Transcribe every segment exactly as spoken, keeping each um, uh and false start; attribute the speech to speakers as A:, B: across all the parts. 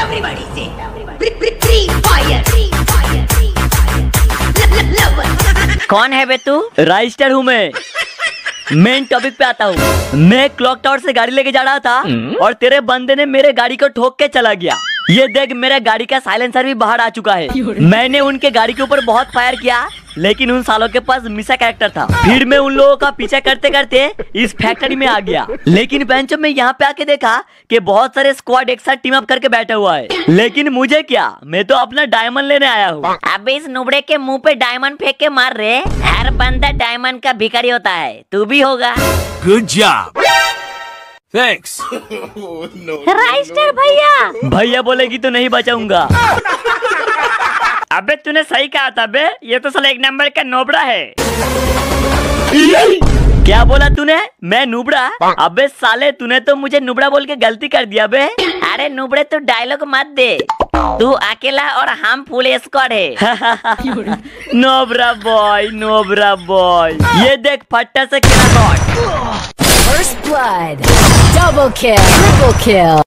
A: everybody say free fire.
B: कौन है बे तू?
C: राइस्टर हूँ मैं। मेन टॉपिक पे आता हूँ। मैं क्लॉक टावर से गाड़ी लेके जा रहा था और तेरे बंदे ने मेरे गाड़ी को ठोक के चला गया। ये देख, मेरा गाड़ी का साइलेंसर भी बाहर आ चुका है। मैंने उनके गाड़ी के ऊपर बहुत फायर किया, लेकिन उन सालों के पास मिसा कैरेक्टर था। फिर मैं उन लोगों का पीछा करते करते इस फैक्ट्री में आ गया। लेकिन बेंचो में यहाँ पे आके देखा कि बहुत सारे स्क्वाड एक साथ टीम अप करके बैठा हुआ है। लेकिन मुझे क्या, मैं तो अपना डायमंड लेने आया हूँ।
B: अबे इस नुबड़े के मुंह पे डायमंड फेंक के मार रहे। हर बंदा डायमंड का भिखारी होता है, तू भी होगा।
D: Good job. Thanks.
B: राइस्टर भैया।
C: भैया बोलेगी तो नहीं बचाऊंगा।
E: अबे तूने सही कहा था बे, ये तो साला एक नंबर का नोबड़ा है।
C: क्या बोला तूने? मैं नुबड़ा? अबे साले, तूने तो मुझे नुबड़ा बोल के गलती कर दिया बे।
B: अरे नुबड़े तू डायलॉग मत दे, तू अकेला और हम फुल स्क्वाड है।
C: नोबरा बॉय, नोबरा बॉय। ये देख, फट्टा से किला shot.
F: First blood, double kill, triple kill.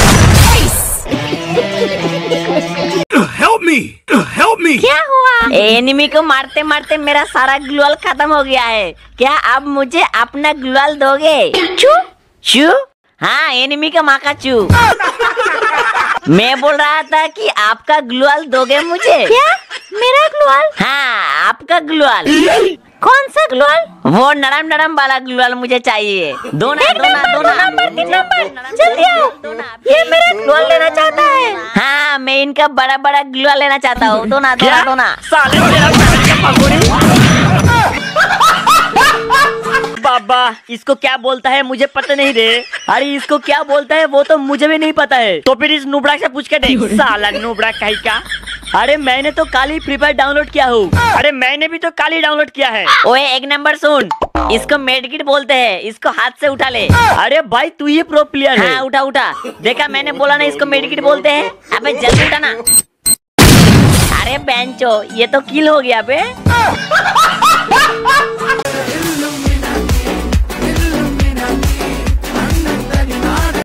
D: Help me! Help me!
B: क्या हुआ? एनिमी को मारते मारते मेरा सारा ग्लूअल खत्म हो गया है। क्या अब मुझे अपना ग्लूअल दोगे? चू चू। हाँ, एनिमी का माँ का चू। मैं बोल रहा था कि आपका ग्लूअल दोगे मुझे? क्या? मेरा ग्लूअल? हाँ, आपका ग्लूअल। कौन सा ग्लूअल? वो नरम नरम वाला ग्लूअल मुझे चाहिए। दो ना, दो ना, दो ना। जल्दी आओ। ये मेरा ग्लूअल लेना चाहता है। हाँ, मैं इनका बड़ा बड़ा ग्लूअल लेना चाहता हूँ। दो ना, दो ना, दो ना।
E: साले तेरा
C: बाबा, इसको क्या बोलता है मुझे पता नहीं रे। अरे इसको क्या बोलता है वो तो मुझे भी नहीं पता है।
E: तो फिर इस नुबड़ा से पूछ के देख। साला नुबड़ा कहीं का।
C: अरे मैंने तो काली फ्री फायर डाउनलोड किया हूँ।
E: अरे मैंने भी तो काली डाउनलोड किया है।
B: ओए एक नंबर सुन, इसको मेडकिट बोलते हैं, इसको हाथ से उठा ले।
C: अरे भाई, तू ही प्रो प्लेयर है।
B: हाँ, उठा उठा। देखा, मैंने बोला ना इसको मेडकिट बोलते हैं। अबे जल्दी उठा ना। अरे बेंचो, ये तो किल हो गया बे।